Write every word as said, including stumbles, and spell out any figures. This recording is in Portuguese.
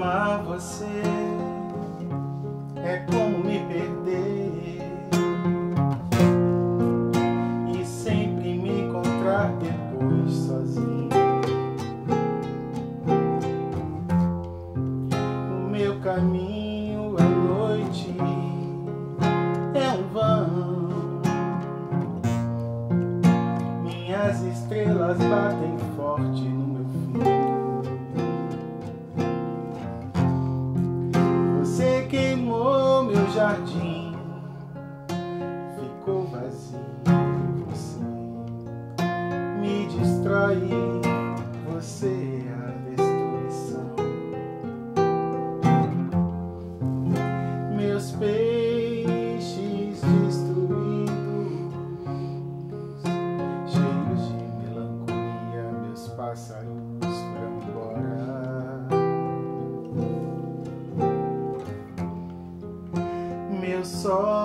amar você é como me perder e sempre me encontrar depois sozinho. O meu caminho à noite é um vão, minhas estrelas batem forte no meu fim. Você queimou meu jardim, ficou vazio. Você me destrói, você é a destruição. Meus peixes destruídos, cheios de melancolia, meus pássaros foram embora. Meu sol